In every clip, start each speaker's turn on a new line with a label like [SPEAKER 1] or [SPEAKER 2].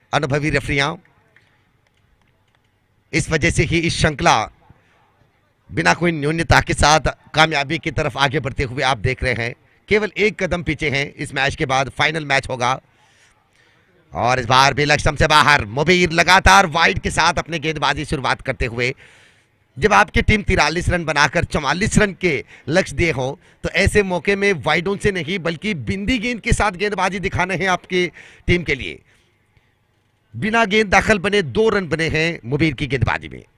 [SPEAKER 1] अनुभवी रेफरियां। इस वजह से ही इस श्रृंखला बिना कोई न्यूनता के साथ कामयाबी की तरफ आगे बढ़ते हुए आप देख रहे हैं। केवल एक कदम पीछे हैं। इस मैच के बाद फाइनल मैच होगा और इस बार भी लक्ष्य से बाहर। मुबीर लगातार वाइड के साथ अपने गेंदबाजी शुरुआत करते हुए। जब आपकी टीम 43 रन बनाकर 44 रन के लक्ष्य दिए हो तो ऐसे मौके में वाइडों से नहीं बल्कि बिंदी गेंद के साथ गेंदबाजी दिखाने हैं आपकी टीम के लिए। बिना गेंद दाखिल बने 2 रन बने हैं मुबीर की गेंदबाजी में।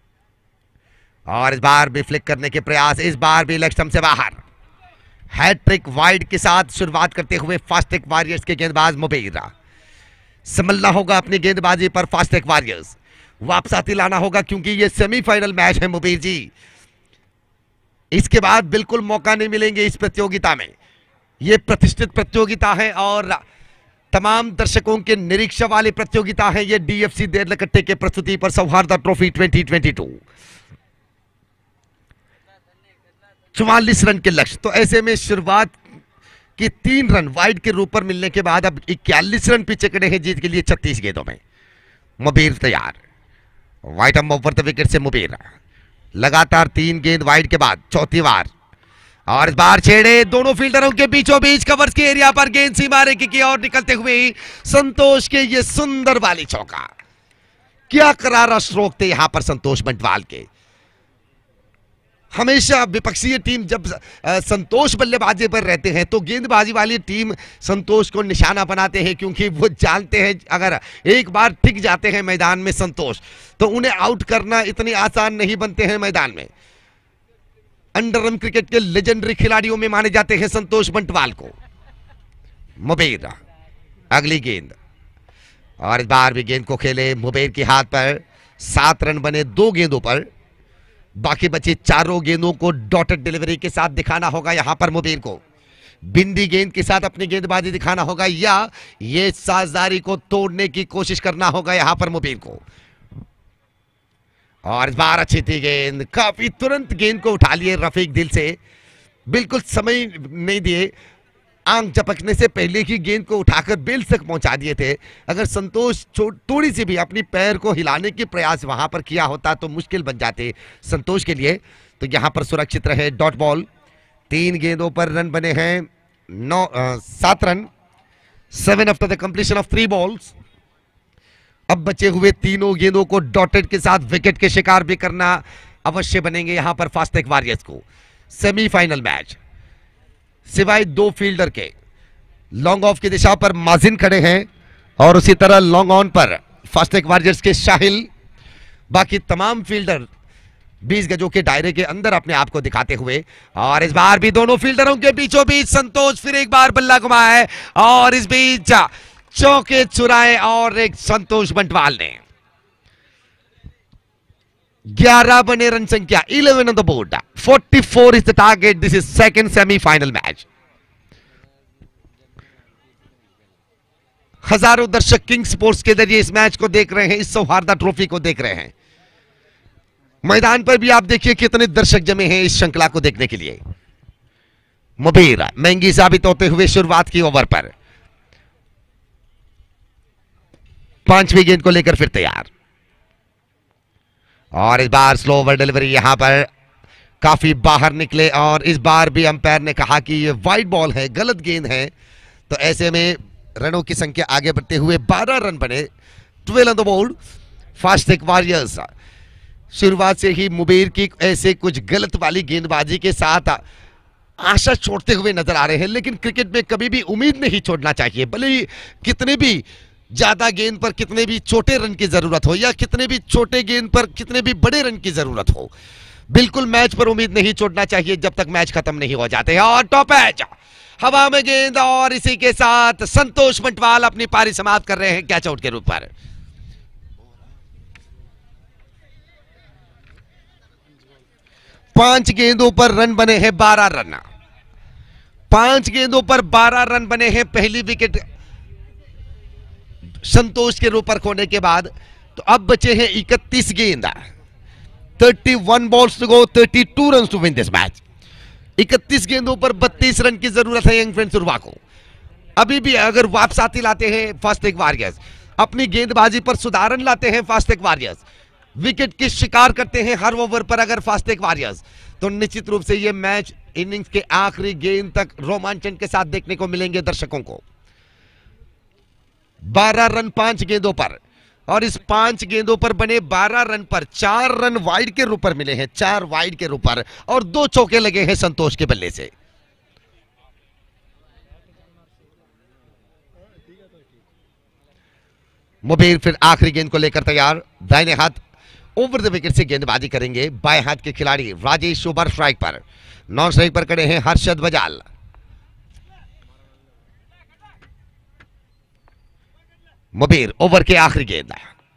[SPEAKER 1] और इस बार भी फ्लिक करने के प्रयास, इस बार भी लक्ष्य से बाहर। हैट्रिक वाइड के साथ शुरुआत करते हुए फास्टेक वॉरियर्स के गेंदबाज मुबीर। संभलना होगा अपनी गेंदबाजी पर फास्टेक वॉरियर्स, वापस आती लाना होगा क्योंकि ये सेमीफाइनल मैच है मुबीर जी। इसके बाद बिल्कुल मौका नहीं मिलेंगे इस प्रतियोगिता में। ये प्रतिष्ठित प्रतियोगिता है और तमाम दर्शकों के निरीक्षण वाली प्रतियोगिता है। ये डीएफसी देरलकट्टे के प्रस्तुति पर सौहार्द ट्रॉफी 2022। 44 रन के लक्ष्य, तो ऐसे में शुरुआत की 3 रन वाइड के रूप पर मिलने के बाद अब 41 रन पीछे खड़े हैं जीत के लिए 36 गेंदों में। मुबीर तैयार, right arm over the wicket से मुबीर लगातार 3 गेंद वाइड के बाद चौथी बार। और इस बार छेड़े दोनों फील्डरों के बीचों बीच कवर्स के एरिया पर गेंद सीमा रेखा की ओर निकलते हुए संतोष के ये सुंदर वाली चौका। क्या करारा स्ट्रोक थे यहां पर संतोष बंटवाल के। हमेशा विपक्षीय टीम जब संतोष बल्लेबाजी पर रहते हैं तो गेंदबाजी वाली टीम संतोष को निशाना बनाते हैं क्योंकि वो जानते हैं अगर एक बार टिक जाते हैं मैदान में संतोष तो उन्हें आउट करना इतनी आसान नहीं बनते हैं मैदान में। अंडरआर्म क्रिकेट के लेजेंडरी खिलाड़ियों में माने जाते हैं संतोष बंटवाल को। मुबीर अगली गेंद, और इस बार भी गेंद को खेले मुबीर के हाथ पर। 7 रन बने 2 गेंदों पर, बाकी बची 4 गेंदों को डॉटेड डिलीवरी के साथ दिखाना होगा यहां पर मुबीर को। बिंदी गेंद के साथ अपनी गेंदबाजी दिखाना होगा या ये साझेदारी को तोड़ने की कोशिश करना होगा यहां पर मुबीर को। और इस बार अच्छी थी गेंद, काफी तुरंत गेंद को उठा लिए रफीक दिल से, बिल्कुल समय नहीं दिए। आंख झपकने से पहले ही गेंद को उठाकर बेल तक पहुंचा दिए थे। अगर संतोष थोड़ी सी भी अपनी पैर को हिलाने के प्रयास वहां पर किया होता तो मुश्किल बन जाते संतोष के लिए। तो यहां पर सुरक्षित रहे डॉट बॉल। 3 गेंदों पर रन बने हैं 7 run, 7 after the completion of 3 balls. अब बचे हुए 3 गेंदों को डॉटेड के साथ विकेट के शिकार भी करना अवश्य बनेंगे यहां पर फास्टेक वॉरियर्स को। सेमीफाइनल मैच, सिवाय 2 फील्डर के लॉन्ग ऑफ की दिशा पर माजिन खड़े हैं और उसी तरह लॉन्ग ऑन पर फास्टेक वॉरियर्स के शाहिल। बाकी तमाम फील्डर 20 गजों के दायरे के अंदर अपने आप को दिखाते हुए। और इस बार भी दोनों फील्डरों के बीचों बीच संतोष फिर एक बार बल्ला घुमाया है और इस बीच चौके चुराए और एक संतोष बंटवाल ने 11 बने रन संख्या, 11 on the board, 44 is the target. This is second semifinal match. हजारों दर्शक किंग स्पोर्ट्स के जरिए इस मैच को देख रहे हैं, इस सौहार्द ट्रॉफी को देख रहे हैं। मैदान पर भी आप देखिए कितने दर्शक जमे हैं इस श्रृंखला को देखने के लिए। मुबीर महंगी साबित होते हुए शुरुआत की ओवर पर 5वीं गेंद को लेकर फिर तैयार। और इस बार स्लो ओवर डिलीवरी यहां पर काफी बाहर निकले और इस बार भी अंपायर ने कहा कि ये वाइड बॉल है, गलत गेंद है। तो ऐसे में रनों की संख्या आगे बढ़ते हुए 12 रन बने, 12 on the board. Fastech Warriors शुरुआत से ही मुबीर की ऐसे कुछ गलत वाली गेंदबाजी के साथ आशा छोड़ते हुए नजर आ रहे हैं, लेकिन क्रिकेट में कभी भी उम्मीद नहीं छोड़ना चाहिए। भले ही कितने भी ज्यादा गेंद पर कितने भी छोटे रन की जरूरत हो या कितने भी छोटे गेंद पर कितने भी बड़े रन की जरूरत हो, बिल्कुल मैच पर उम्मीद नहीं छोड़ना चाहिए जब तक मैच खत्म नहीं हो जाते हैं। और टॉप एज हवा में गेंद और इसी के साथ संतोष बंटवाल अपनी पारी समाप्त कर रहे हैं कैच आउट के रूप पर। पांच गेंदों पर रन बने हैं 12 रन, 5 गेंदों पर 12 रन बने हैं पहली विकेट संतोष के रूप पर खोने के बाद। तो अब बचे हैं 31 गेंद, 31 balls to go, 32 run to win this match. 31 गेंदों पर 32 रन की जरूरत है यंग फ्रेंड्स उर्वा को। अभी भी अगर वापस आती लाते हैं फास्टेक वॉरियर्स, अपनी गेंदबाजी पर सुधारण लाते हैं फास्टेक वॉरियर्स, विकेट की शिकार करते हैं हर ओवर पर अगर फास्टेक वॉरियर्स, तो निश्चित रूप से यह मैच इनिंग्स के आखिरी गेंद तक रोमांचन के साथ देखने को मिलेंगे दर्शकों को। 12 रन 5 गेंदों पर, और इस 5 गेंदों पर बने 12 रन पर 4 रन वाइड के रूप पर मिले हैं, 4 वाइड के रूप पर, और 2 चौके लगे हैं संतोष के बल्ले से। मुबीर फिर आखिरी गेंद को लेकर तैयार, दाहिने हाथ ओवर द विकेट से गेंदबाजी करेंगे। बाएं हाथ के खिलाड़ी राजेश सुबर स्ट्राइक पर, नॉन स्ट्राइक पर खड़े हैं हर्षद बजाल। मुबीर ओवर के आखिरी गेंद,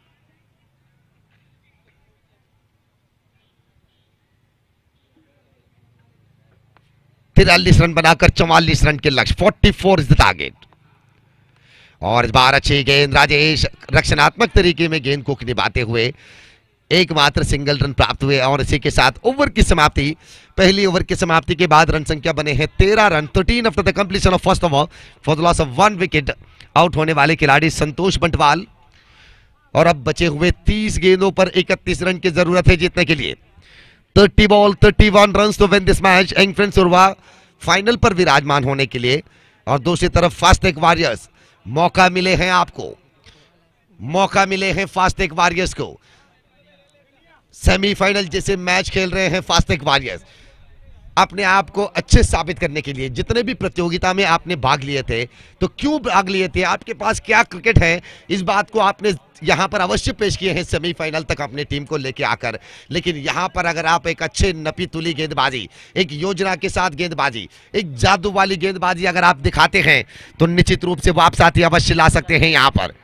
[SPEAKER 1] तिरालीस रन बनाकर 44 रन के लक्ष्य, 44 इज द टारगेट। और इस बार अच्छी गेंद, राजेश रक्षणात्मक तरीके में गेंद को निभाते हुए एकमात्र सिंगल रन प्राप्त हुए, और इसी के साथ ओवर की समाप्ति, पहली ओवर की समाप्ति के बाद रन संख्या बने हैं 13 run, 13 after the completion of first over for the loss of 1 wicket. Out होने वाले खिलाड़ी संतोष बंटवाल, और अब बचे हुए 30 गेंदों पर 31 रन की जरूरत है जीतने के लिए। 30 ball 31 run to win this match. एंगफ्रेंड सुरवा फाइनल पर विराजमान होने के लिए, और दूसरी तरफ फास्टेक वॉरियर्स, मौका मिले हैं आपको, मौका मिले हैं फास्टेक वॉरियर्स को, सेमीफाइनल जैसे मैच खेल रहे हैं फास्टेक वॉरियर्स अपने आप को अच्छे साबित करने के लिए। जितने भी प्रतियोगिता में आपने भाग लिए थे, तो क्यों भाग लिए थे, आपके पास क्या क्रिकेट है, इस बात को आपने यहां पर अवश्य पेश किए हैं सेमीफाइनल तक अपनी टीम को लेके आकर। लेकिन यहां पर अगर आप एक अच्छे नपी तुली गेंदबाजी, एक योजना के साथ गेंदबाजी, एक जादू वाली गेंदबाजी अगर आप दिखाते हैं, तो निश्चित रूप से वो आप साथी अवश्य ला सकते हैं। यहां पर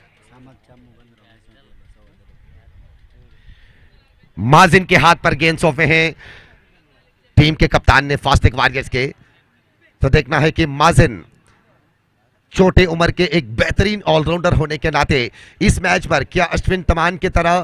[SPEAKER 1] माजिन के हाथ पर गेंद सौंपे हैं टीम के कप्तान ने फास्टेक वॉरियर्स के। तो देखना है कि माजिन छोटे उम्र के एक बेहतरीन ऑलराउंडर होने के नाते इस मैच पर क्या अश्विन तमान की तरह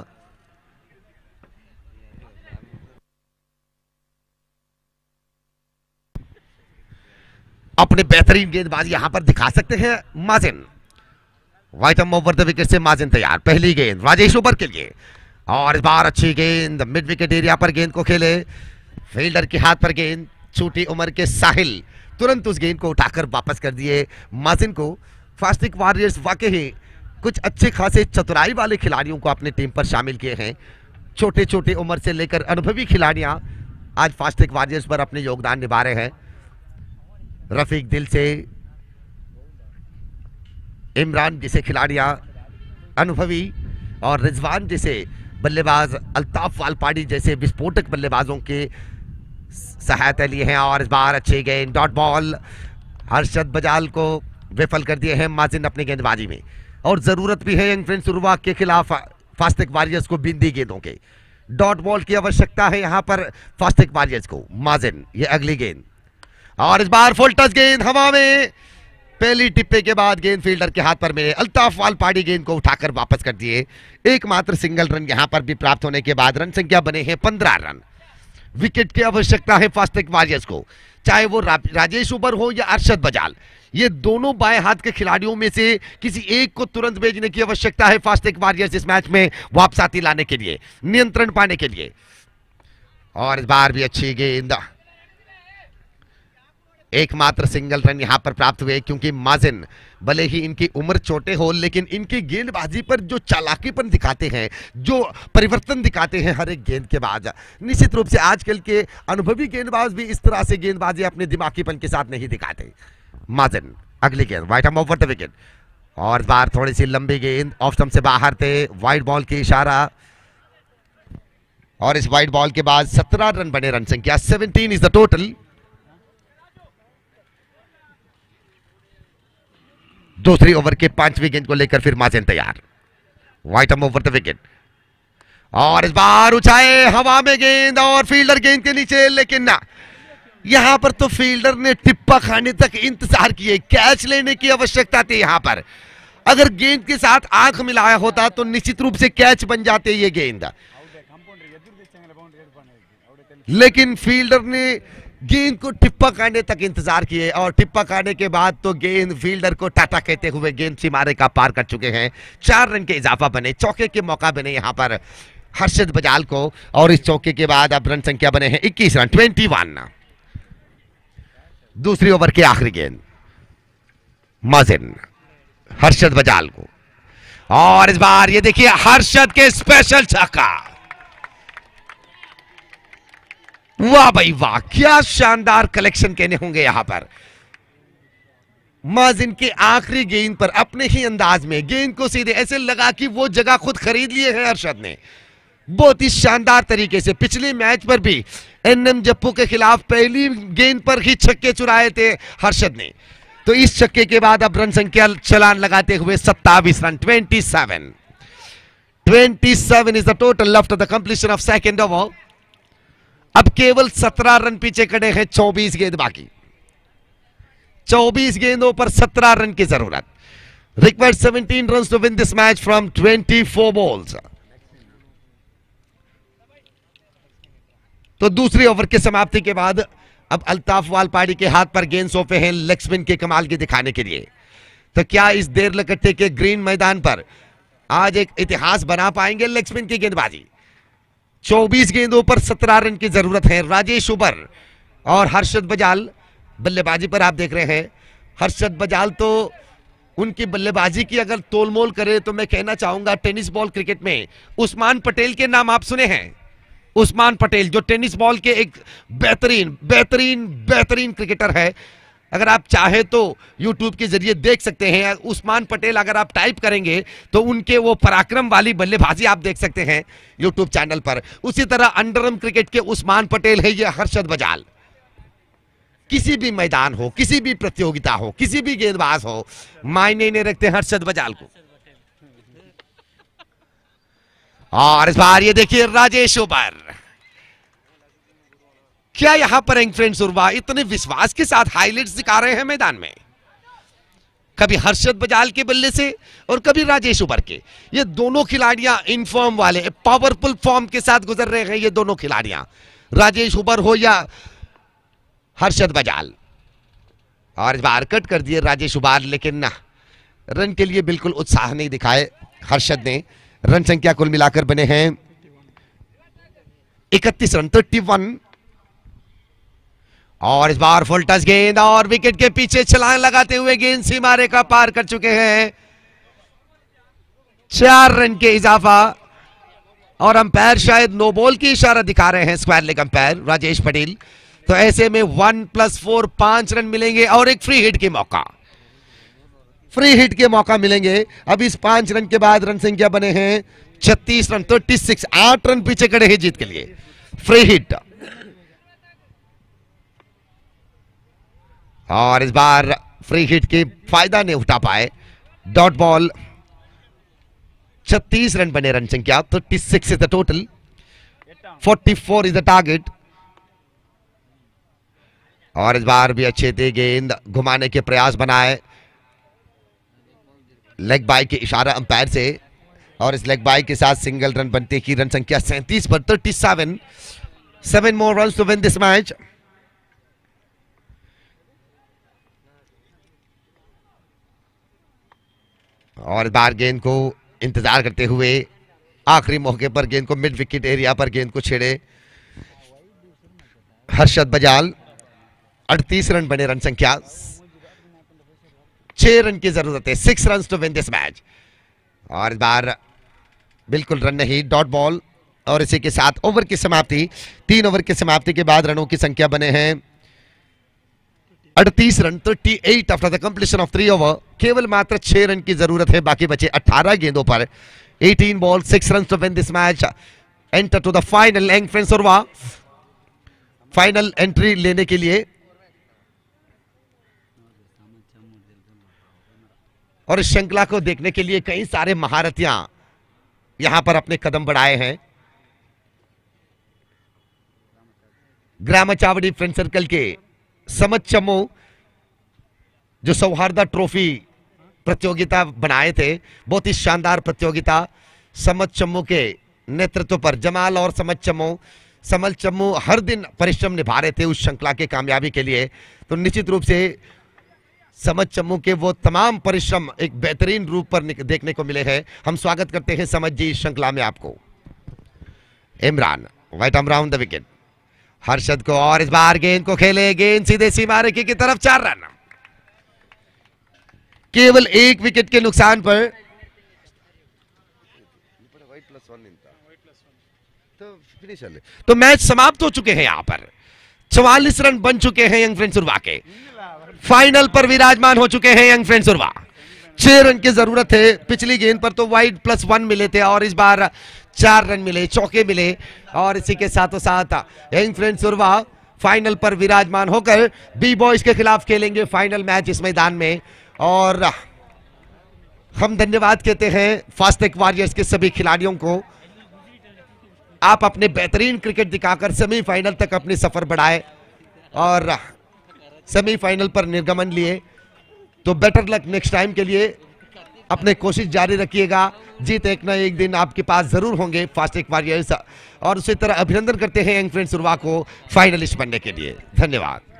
[SPEAKER 1] अपने बेहतरीन गेंदबाजी यहां पर दिखा सकते हैं। Mazin right over the wicket से माजिन तैयार, पहली गेंद राजेश ओवर के लिए, और इस बार अच्छी गेंद मिड विकेट एरिया पर गेंद को खेले, फील्डर के हाथ पर गेंद, छोटी उम्र के साहिल तुरंत उस गेंद को उठाकर वापस कर दिए माजिन को। फास्टेक वॉरियर्स वाकई कुछ अच्छे खासे चतुराई वाले खिलाड़ियों को अपनी टीम पर शामिल किए हैं। छोटे छोटे उम्र से लेकर अनुभवी खिलाड़ियां आज फास्टेक वॉरियर्स पर अपने योगदान निभा रहे हैं। रफीक दिल से, इमरान जैसे खिलाड़ियां अनुभवी, और रिजवान जैसे बल्लेबाज, अल्ताफ वालपाड़ी जैसे विस्फोटक बल्लेबाजों के सहायता लिए हैं। और इस बार अच्छी गेंद, डॉट बॉल, हर्षद बजाल को विफल कर दिए हैं माजिन अपनी गेंदबाजी में, और जरूरत भी है एंगफ्रेंड सुरवा के खिलाफ फास्टेक वॉरियर्स को बिंदी गेंदों के। डॉट बॉल की आवश्यकता है यहां पर फास्टेक वॉरियर्स को। माजिन ये अगली गेंद, और इस बार फुल टच गेंद हवा में, पहली टिप्पे के बाद गेंद फील्डर के हाथ पर मिले, अल्ताफ वालपाड़ी गेंद को उठाकर वापस कर दिए। एकमात्र सिंगल रन यहां पर भी प्राप्त होने के बाद रन संख्या बने हैं 15 रन। विकेट की आवश्यकता है फास्टेक वॉरियर्स को, चाहे वो राजेश उबर हो या अरशद बजाल, ये दोनों बाएं हाथ के खिलाड़ियों में से किसी एक को तुरंत भेजने की आवश्यकता है फास्टेक वॉरियर्स इस मैच में वापसाती लाने के लिए, नियंत्रण पाने के लिए। और इस बार भी अच्छी गेंद, एकमात्र सिंगल रन यहां पर प्राप्त हुए, क्योंकि माजिन भले ही इनकी उम्र छोटे हो, लेकिन इनकी गेंदबाजी पर जो चालाकीपन दिखाते हैं, जो परिवर्तन दिखाते हैं हर एक गेंद के बाद, निश्चित रूप से आजकल के अनुभवी गेंदबाज भी इस तरह से गेंदबाजी अपने दिमागीपन के साथ नहीं दिखाते। माजिन अगली गेंद, वाइट ओवर द विकेट, और इस बार थोड़ी सी लंबी गेंद ऑफ स्टंप से बाहर थे, वाइड बॉल की इशारा, और इस वाइड बॉल के बाद 17 रन बने, रन संख्या 17 इज द टोटल। दूसरी ओवर के 5वीं गेंद को लेकर फिर माजिन तैयार, वाइट ओवर द विकेट, और इस बार उछाए हवा में गेंद और फील्डर गेंद के नीचे, लेकिन ना, यहां पर तो फील्डर ने टिप्पा खाने तक इंतजार किए, कैच लेने की आवश्यकता थी यहां पर। अगर गेंद के साथ आंख मिलाया होता तो निश्चित रूप से कैच बन जाते ये गेंद, लेकिन फील्डर ने गेंद को टिप्पा काटने तक इंतजार किए और टिप्पा काटने के बाद तो गेंद फील्डर को टाटा कहते हुए गेंद सीमारे का पार कर चुके हैं। 4 रन के इजाफा बने, चौके के मौका बने यहां पर हर्षद बजाल को और इस चौके के बाद अब रन संख्या बने हैं 21 रन 21। दूसरी ओवर के आखिरी गेंद माजिन हर्षद बजाल को और इस बार ये देखिए हर्षद के स्पेशल छक्का। वाह भाई वाह, क्या शानदार कलेक्शन कहने होंगे यहां पर। माजिन के आखिरी गेंद पर अपने ही अंदाज में गेंद को सीधे ऐसे लगा कि वो जगह खुद खरीद लिए हैं हर्षद ने। बहुत ही शानदार तरीके से पिछले मैच पर भी एनएम जप्पू के खिलाफ पहली गेंद पर ही छक्के चुराए थे हर्षद ने। तो इस छक्के के बाद अब रन संख्या छलांग लगाते हुए 27 run 27 is the total after the completion of second over. अब केवल 17 रन पीछे खड़े हैं, 24 गेंद बाकी, 24 गेंदों पर 17 रन की जरूरत। Required 17 run to win this match from 24 balls. तो दूसरी ओवर की समाप्ति के बाद अब अल्ताफ वालपाड़ी के हाथ पर गेंद सौंपे हैं लेग स्पिन के कमाल की दिखाने के लिए। तो क्या इस देर लकट्टे के ग्रीन मैदान पर आज एक इतिहास बना पाएंगे लेग स्पिन की गेंदबाजी। 24 गेंदों पर 17 रन की जरूरत है। राजेश उबर और हर्षद बजाल बल्लेबाजी पर आप देख रहे हैं। हर्षद बजाल तो उनकी बल्लेबाजी की अगर तोलमोल करें तो मैं कहना चाहूंगा टेनिस बॉल क्रिकेट में उस्मान पटेल के नाम आप सुने हैं। उस्मान पटेल जो टेनिस बॉल के एक बेहतरीन बेहतरीन बेहतरीन क्रिकेटर है। अगर आप चाहे तो YouTube के जरिए देख सकते हैं। उस्मान पटेल अगर आप टाइप करेंगे तो उनके वो पराक्रम वाली बल्लेबाजी आप देख सकते हैं YouTube चैनल पर। उसी तरह अंडरआर्म क्रिकेट के उस्मान पटेल है ये हर्षद बजाल। किसी भी मैदान हो, किसी भी प्रतियोगिता हो, किसी भी गेंदबाज हो, मायने नहीं रखते हर्षद बजाल को। और इस बार ये देखिए राजेश उबर, क्या यहां पर यंग फ्रेंड्स उर्वा इतने विश्वास के साथ हाइलाइट्स दिखा रहे हैं मैदान में। कभी हर्षद बजाल के बल्ले से और कभी राजेश उबर के। ये दोनों खिलाड़ियां इनफॉर्म वाले पावरफुल फॉर्म के साथ गुजर रहे हैं ये दोनों खिलाड़ियां, राजेश उबर हो या हर्षद बजाल। और इस बार कट कर दिए राजेश उबर, लेकिन ना रन के लिए बिल्कुल उत्साह नहीं दिखाए हर्षद ने। रन संख्या कुल मिलाकर बने हैं 31 रन 31। और इस बार फुल टच गेंद और विकेट के पीछे छलांग लगाते हुए गेंद सीमारे का पार कर चुके हैं। 4 रन के इजाफा और अंपायर शायद नो बॉल की इशारा दिखा रहे हैं, square leg umpire Rajesh Patel. तो ऐसे में 1+4 5 रन मिलेंगे और एक फ्री हिट के मौका, फ्री हिट के मौका मिलेंगे। अब इस 5 रन के बाद रन संख्या बने हैं 36 रन 36, 8 रन पीछे खड़े हैं जीत के लिए। फ्री हिट और इस बार फ्री हिट के फायदा नहीं उठा पाए। डॉट बॉल 36 रन बने, रन संख्या 36 is the total, 44 is the target. और इस बार भी अच्छे थे गेंद घुमाने के प्रयास बनाए लेग बाय के इशारा अंपायर से। और इस लेग बाय के साथ सिंगल रन बनते की रन संख्या 37 पर 37। 7 more runs to win this match. और इस बार गेंद को इंतजार करते हुए आखिरी मौके पर गेंद को मिड विकेट एरिया पर गेंद को छेड़े हर्षद बजाल। 38 रन बने, रन संख्या 6 रन की जरूरत है, 6 run to win this match. और इस बार बिल्कुल रन नहीं, डॉट बॉल। और इसी के साथ ओवर की समाप्ति, 3 ओवर की समाप्ति के बाद रनों की संख्या बने हैं 38 run 38 after the completion of 3 over. केवल मात्र 6 रन की जरूरत है, बाकी बचे 18 गेंदों पर 18 ball 6 run to win this match. Enter to the final young friends उर्वा, फाइनल एंट्री लेने के लिए। और इस श्रृंखला को देखने के लिए कई सारे महारथियां यहां पर अपने कदम बढ़ाए हैं। ग्राम चावड़ी फ्रेंड सर्कल के समझ चमो जो सौहार्दा ट्रॉफी प्रतियोगिता बनाए थे, बहुत ही शानदार प्रतियोगिता। समझ चमो के नेतृत्व पर जमाल और समझ चमो समल चम्मू हर दिन परिश्रम निभा रहे थे उस श्रृंखला के कामयाबी के लिए, तो निश्चित रूप से समझ चम्मू के वो तमाम परिश्रम एक बेहतरीन रूप पर देखने को मिले हैं। हम स्वागत करते हैं समझ जी इस श्रृंखला में आपको। Imran right arm round the wicket, Harshad को, और इस बार गेंद को खेले, गेंद सीधे सीमा रेखा की तरफ, 4 रन। केवल 1 विकेट के नुकसान पर तो मैच समाप्त हो चुके हैं। यहां पर 44 रन बन चुके हैं यंग फ्रेंड्स उर्वा के, फाइनल पर विराजमान हो चुके हैं यंग फ्रेंड्स उर्वा। 6 रन की जरूरत है, पिछली गेंद पर तो वाइड +1 मिले थे और इस बार 4 रन मिले, चौके मिले, और इसी के साथों साथ यंग फ्रेंड्स उर्वा फाइनल पर विराजमान होकर बी बॉयज के खिलाफ खेलेंगे फाइनल मैच इस मैदान में। और हम धन्यवाद कहते हैं फास्टेक वॉरियर्स के सभी खिलाड़ियों को। आप अपने बेहतरीन क्रिकेट दिखाकर सेमीफाइनल तक अपनी सफर बढ़ाए और सेमीफाइनल पर निर्गमन लिए, तो बेटर लक नेक्स्ट टाइम के लिए अपने कोशिश जारी रखिएगा। जीत एक ना एक दिन आपके पास जरूर होंगे फास्टेक वॉरियर्स। और उसी तरह अभिनंदन करते हैं यंग फ्रेंड्स उर्वा को फाइनलिस्ट बनने के लिए। धन्यवाद।